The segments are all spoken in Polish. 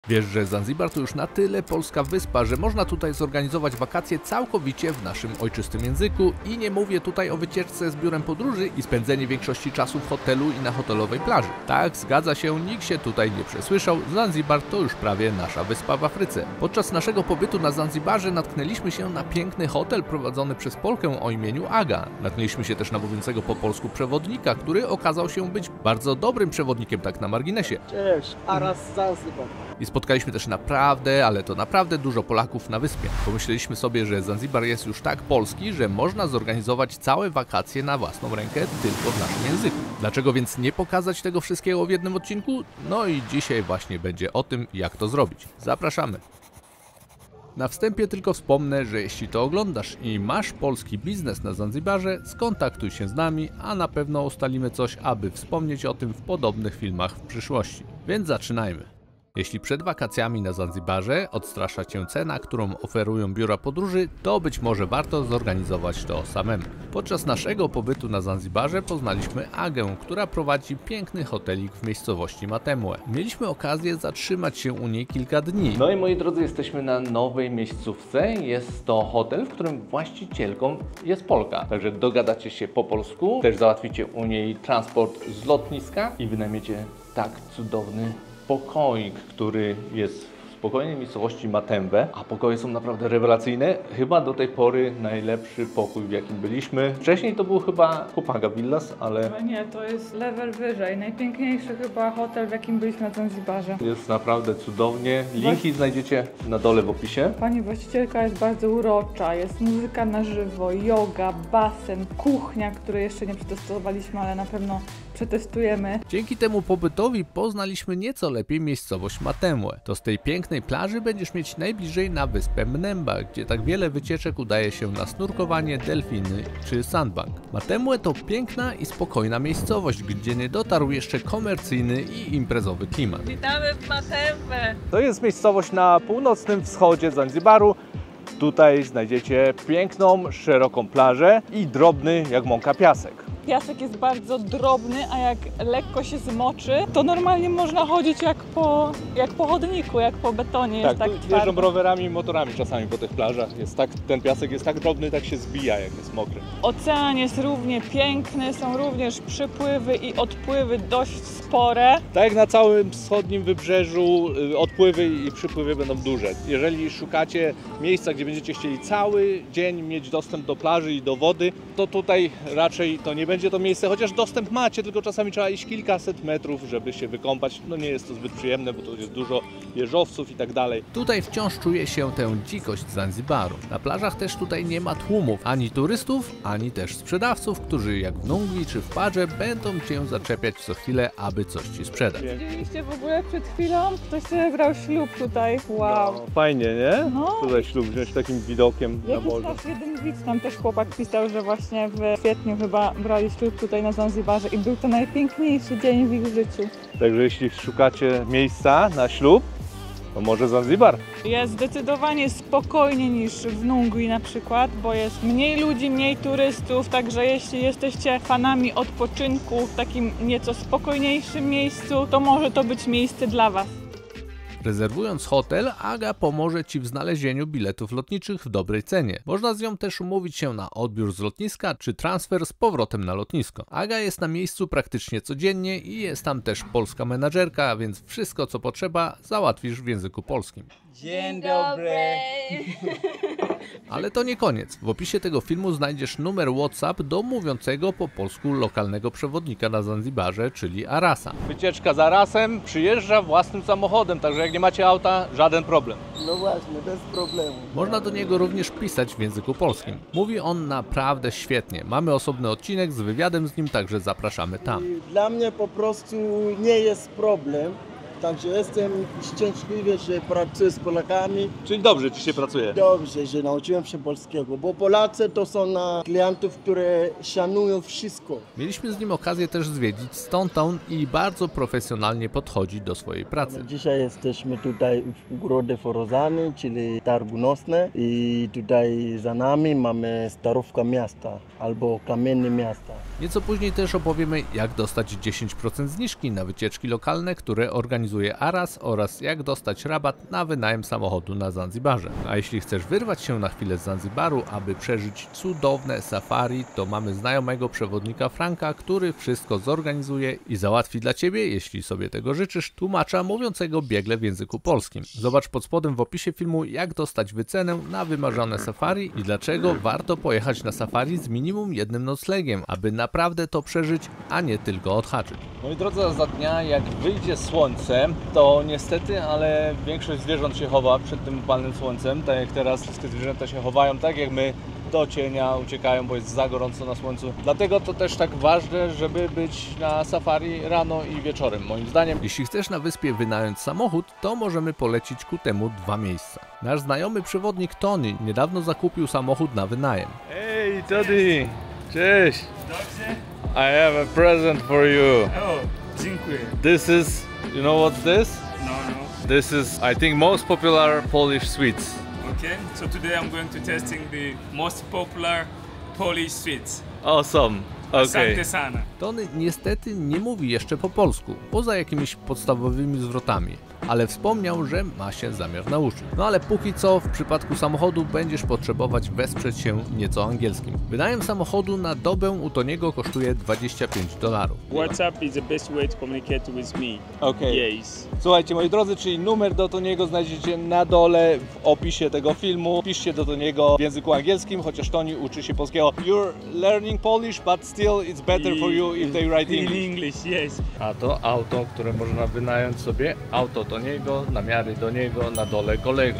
Wiesz, że Zanzibar to już na tyle polska wyspa, że można tutaj zorganizować wakacje całkowicie w naszym ojczystym języku i nie mówię tutaj o wycieczce z biurem podróży i spędzenie większości czasu w hotelu i na hotelowej plaży. Tak, zgadza się, nikt się tutaj nie przesłyszał, Zanzibar to już prawie nasza wyspa w Afryce. Podczas naszego pobytu na Zanzibarze natknęliśmy się na piękny hotel prowadzony przez Polkę o imieniu Aga. Natknęliśmy się też na mówiącego po polsku przewodnika, który okazał się być bardzo dobrym przewodnikiem, tak na marginesie. Cześć, Aras Zanzibar. I spotkaliśmy też naprawdę, ale to naprawdę dużo Polaków na wyspie. Pomyśleliśmy sobie, że Zanzibar jest już tak polski, że można zorganizować całe wakacje na własną rękę tylko w naszym języku. Dlaczego więc nie pokazać tego wszystkiego w jednym odcinku? No i dzisiaj właśnie będzie o tym, jak to zrobić. Zapraszamy! Na wstępie tylko wspomnę, że jeśli to oglądasz i masz polski biznes na Zanzibarze, skontaktuj się z nami, a na pewno ustalimy coś, aby wspomnieć o tym w podobnych filmach w przyszłości. Więc zaczynajmy! Jeśli przed wakacjami na Zanzibarze odstrasza Cię cena, którą oferują biura podróży, to być może warto zorganizować to samemu. Podczas naszego pobytu na Zanzibarze poznaliśmy Agę, która prowadzi piękny hotelik w miejscowości Matemue. Mieliśmy okazję zatrzymać się u niej kilka dni. No i moi drodzy, jesteśmy na nowej miejscówce. Jest to hotel, w którym właścicielką jest Polka. Także dogadacie się po polsku, też załatwicie u niej transport z lotniska i wynajmiecie tak cudowny pokoik, który jest w spokojnej miejscowości Matembe, a pokoje są naprawdę rewelacyjne. Chyba do tej pory najlepszy pokój, w jakim byliśmy. Wcześniej to był chyba Kopaga Villas, ale Nie, to jest level wyżej. Najpiękniejszy chyba hotel, w jakim byliśmy na Zanzibarze. jest naprawdę cudownie. Linki znajdziecie na dole w opisie. Pani właścicielka jest bardzo urocza, jest muzyka na żywo, yoga, basen, kuchnia, której jeszcze nie przetestowaliśmy, ale na pewno przetestujemy. Dzięki temu pobytowi poznaliśmy nieco lepiej miejscowość Matemue. To z tej pięknej plaży będziesz mieć najbliżej na wyspę Mnemba, gdzie tak wiele wycieczek udaje się na snurkowanie, delfiny czy sandbank. Matemue to piękna i spokojna miejscowość, gdzie nie dotarł jeszcze komercyjny i imprezowy klimat. Witamy w Matembę! To jest miejscowość na północnym wschodzie Zanzibaru. Tutaj znajdziecie piękną, szeroką plażę i drobny jak mąka piasek. Piasek jest bardzo drobny, a jak lekko się zmoczy, to normalnie można chodzić jak po chodniku, jak po betonie. Jest tak tu twardo. jeżdżą rowerami i motorami czasami po tych plażach. Ten piasek jest tak drobny, tak się zbija, jak jest mokry. Ocean jest równie piękny, są również przypływy i odpływy dość spore. Tak jak na całym wschodnim wybrzeżu odpływy i przypływy będą duże. Jeżeli szukacie miejsca, gdzie będziecie chcieli cały dzień mieć dostęp do plaży i do wody, to tutaj raczej to nie będzie to miejsce, chociaż dostęp macie, tylko czasami trzeba iść kilkaset metrów, żeby się wykąpać. No nie jest to zbyt przyjemne, bo tu jest dużo jeżowców i tak dalej. Tutaj wciąż czuje się tę dzikość Zanzibaru. Na plażach też tutaj nie ma tłumów, ani turystów, ani też sprzedawców, którzy jak w Nungwi czy w Padże będą Cię zaczepiać co chwilę, aby coś Ci sprzedać. Widzieliście w ogóle przed chwilą? Ktoś sobie brał ślub tutaj. Wow. No, fajnie, nie? No. Tutaj ślub wziąć takim widokiem na Jakiś morze. nasz jeden widz, tam też chłopak pisał, że właśnie w kwietniu chyba brali ślub tutaj na Zanzibarze i był to najpiękniejszy dzień w ich życiu. Także jeśli szukacie miejsca na ślub, to może Zanzibar. Jest zdecydowanie spokojniej niż w Nungwi na przykład, bo jest mniej ludzi, mniej turystów, także jeśli jesteście fanami odpoczynku w takim nieco spokojniejszym miejscu, to może to być miejsce dla Was. Rezerwując hotel, Aga pomoże Ci w znalezieniu biletów lotniczych w dobrej cenie. Można z nią też umówić się na odbiór z lotniska czy transfer z powrotem na lotnisko. Aga jest na miejscu praktycznie codziennie i jest tam też polska menadżerka, więc wszystko co potrzeba załatwisz w języku polskim. Dzień dobry. Ale to nie koniec. W opisie tego filmu znajdziesz numer WhatsApp do mówiącego po polsku lokalnego przewodnika na Zanzibarze, czyli Arasa. Wycieczka za Arasem przyjeżdża własnym samochodem, także jak nie macie auta, żaden problem. No właśnie, bez problemu. Można do niego również pisać w języku polskim. Mówi on naprawdę świetnie. Mamy osobny odcinek z wywiadem z nim, także zapraszamy tam. I dla mnie po prostu nie jest problem. Także jestem szczęśliwy, że pracuję z Polakami. Czyli dobrze Ci się pracuje. Dobrze, że nauczyłem się polskiego, bo Polacy to są na klientów, które szanują wszystko. Mieliśmy z nim okazję też zwiedzić Stone Town i bardzo profesjonalnie podchodzi do swojej pracy. Dzisiaj jesteśmy tutaj w Ogrodzie Forozany, czyli Targu Nocne i tutaj za nami mamy Starówka Miasta albo Kamienie Miasta. Nieco później też opowiemy, jak dostać 10% zniżki na wycieczki lokalne, które organizujemy organizuje Aras oraz jak dostać rabat na wynajem samochodu na Zanzibarze. A jeśli chcesz wyrwać się na chwilę z Zanzibaru, aby przeżyć cudowne safari, to mamy znajomego przewodnika Franka, który wszystko zorganizuje i załatwi dla Ciebie, jeśli sobie tego życzysz, tłumacza mówiącego biegle w języku polskim. Zobacz pod spodem w opisie filmu, jak dostać wycenę na wymarzone safari i dlaczego warto pojechać na safari z minimum jednym noclegiem, aby naprawdę to przeżyć, a nie tylko odhaczyć. Moi drodzy, za dnia jak wyjdzie słońce, to niestety, ale większość zwierząt się chowa przed tym upalnym słońcem, tak jak teraz wszystkie zwierzęta się chowają, tak jak my do cienia uciekają, bo jest za gorąco na słońcu. Dlatego to też tak ważne, żeby być na safari rano i wieczorem, moim zdaniem. Jeśli chcesz na wyspie wynająć samochód, to możemy polecić ku temu dwa miejsca. Nasz znajomy przewodnik Tony niedawno zakupił samochód na wynajem. Hey Tony! Cześć! Dobrze? I have a present for you. O, dziękuję. This is, you know what's this? No. This is, I think, most popular Polish sweets. Okay, so today I'm going to testing the most popular Polish sweets. Awesome. Okay. Asante sana. Tony niestety nie mówi jeszcze po polsku, poza jakimiś podstawowymi zwrotami, ale wspomniał, że ma się zamiar nauczyć. No ale póki co w przypadku samochodu będziesz potrzebować wesprzeć się nieco angielskim. Wynajem samochodu na dobę u Toniego kosztuje $25. WhatsApp is the best way to communicate with me. Okay. Yes. Słuchajcie, moi drodzy, czyli numer do Toniego znajdziecie na dole w opisie tego filmu. Piszcie do Toniego w języku angielskim, chociaż Toni uczy się polskiego. You're learning Polish, but still it's better for you if they write In English. English, yes. A to auto, które można wynająć sobie, auto Toniego, namiary do niego, na dole kolego.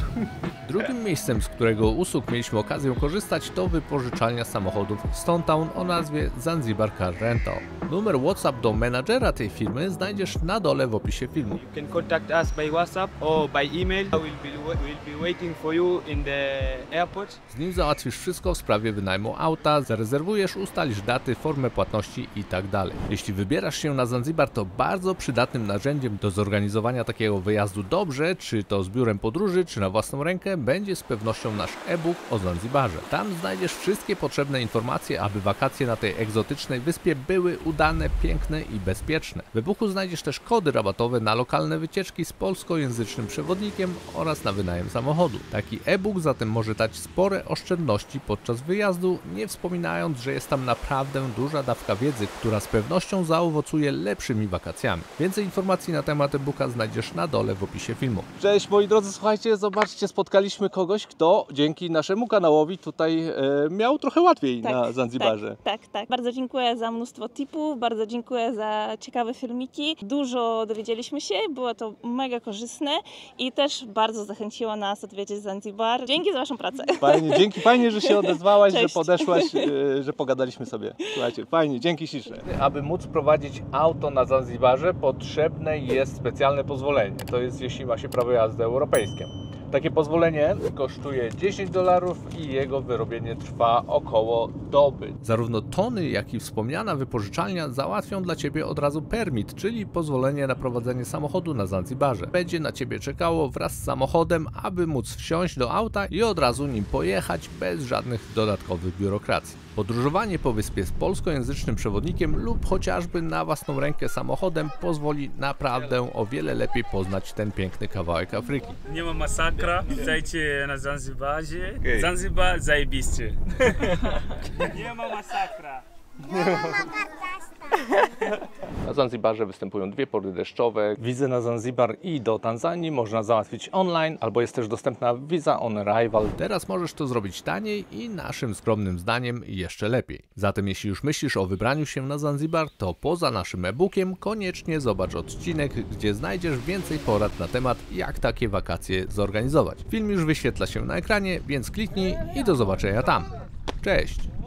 Drugim miejscem, z którego usług mieliśmy okazję korzystać, to wypożyczalnia samochodów Stone Town o nazwie Zanzibar Car Rental. Numer WhatsApp do menadżera tej firmy znajdziesz na dole w opisie filmu. You can contact us by WhatsApp or by email. We'll be waiting for you in the airport. Z nim załatwisz wszystko w sprawie wynajmu auta, zarezerwujesz, ustalisz daty, formę płatności itd. Jeśli wybierasz się na Zanzibar, to bardzo przydatnym narzędziem do zorganizowania takiego wyjazdu dobrze, czy to z biurem podróży, czy na własną rękę, będzie z pewnością nasz e-book o Zanzibarze. Tam znajdziesz wszystkie potrzebne informacje, aby wakacje na tej egzotycznej wyspie były udane, piękne i bezpieczne. W e-booku znajdziesz też kody rabatowe na lokalne wycieczki z polskojęzycznym przewodnikiem oraz na wynajem samochodu. Taki e-book zatem może dać spore oszczędności podczas wyjazdu, nie wspominając, że jest tam naprawdę duża dawka wiedzy, która z pewnością zaowocuje lepszymi wakacjami. Więcej informacji na temat e-booka znajdziesz na dole w opisie filmu. Cześć moi drodzy, słuchajcie, zobaczcie, spotkaliśmy kogoś, kto dzięki naszemu kanałowi tutaj miał trochę łatwiej na Zanzibarze. Tak. Bardzo dziękuję za mnóstwo tipów, bardzo dziękuję za ciekawe filmiki. Dużo dowiedzieliśmy się, było to mega korzystne i też bardzo zachęciło nas odwiedzić Zanzibar. Dzięki za Waszą pracę. Fajnie, że się odezwałaś, że Cześć. podeszłaś, że pogadaliśmy sobie. Słuchajcie, fajnie, dzięki śliczne. Aby móc prowadzić auto na Zanzibarze, potrzebne jest specjalne pozwolenie. To jest, jeśli ma się prawo jazdy europejskie. Takie pozwolenie kosztuje $10 i jego wyrobienie trwa około doby. Zarówno Tony, jak i wspomniana wypożyczalnia załatwią dla Ciebie od razu permit, czyli pozwolenie na prowadzenie samochodu na Zanzibarze. Będzie na Ciebie czekało wraz z samochodem, aby móc wsiąść do auta i od razu nim pojechać bez żadnych dodatkowych biurokracji. Podróżowanie po wyspie z polskojęzycznym przewodnikiem lub chociażby na własną rękę samochodem pozwoli naprawdę o wiele lepiej poznać ten piękny kawałek Afryki. Nie ma masakra. Witajcie na Zanzibarze. Okej. Zanzibar zajebiście. Nie ma masakra. Na Zanzibarze występują dwie pory deszczowe. Wizę na Zanzibar i do Tanzanii można załatwić online, albo jest też dostępna wiza on arrival. Teraz możesz to zrobić taniej i naszym skromnym zdaniem jeszcze lepiej. Zatem jeśli już myślisz o wybraniu się na Zanzibar, to poza naszym e-bookiem koniecznie zobacz odcinek, gdzie znajdziesz więcej porad na temat, jak takie wakacje zorganizować. Film już wyświetla się na ekranie, więc kliknij i do zobaczenia tam. Cześć!